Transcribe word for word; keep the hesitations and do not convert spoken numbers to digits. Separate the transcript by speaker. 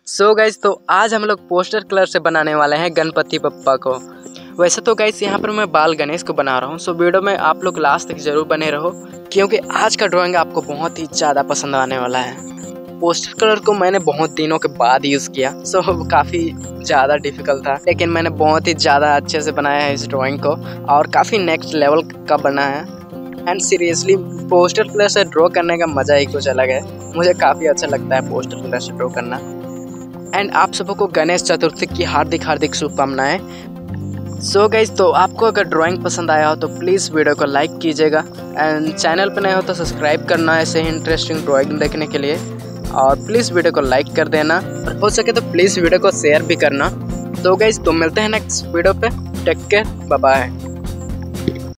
Speaker 1: सो so guys, तो आज हम लोग पोस्टर कलर से बनाने वाले हैं गणपति बप्पा को। वैसे तो गाइज यहाँ पर मैं बाल गणेश को बना रहा हूँ। सो वीडियो में आप लोग लास्ट तक जरूर बने रहो, क्योंकि आज का ड्राइंग आपको बहुत ही ज़्यादा पसंद आने वाला है। पोस्टर कलर को मैंने बहुत दिनों के बाद यूज़ किया, सो काफ़ी ज़्यादा डिफ़िकल्ट था, लेकिन मैंने बहुत ही ज़्यादा अच्छे से बनाया है इस ड्राइंग को और काफ़ी नेक्स्ट लेवल का बना है। एंड सीरियसली पोस्टर कलर से ड्रॉ करने का मज़ा ही कुछ अलग है। मुझे काफ़ी अच्छा लगता है पोस्टर कलर से ड्रॉ करना। एंड आप सबको गणेश चतुर्थी की हार्दिक हार्दिक शुभकामनाएं। सो गाइज, तो आपको अगर ड्राइंग पसंद आया हो तो प्लीज़ वीडियो को लाइक कीजिएगा एंड चैनल पर नए हो तो सब्सक्राइब करना ऐसे ही इंटरेस्टिंग ड्राइंग देखने के लिए। और प्लीज़ वीडियो को लाइक कर देना और हो सके तो प्लीज़ वीडियो को शेयर भी करना। तो गाइज, तो मिलते हैं नेक्स्ट वीडियो पे। Take care, bye bye.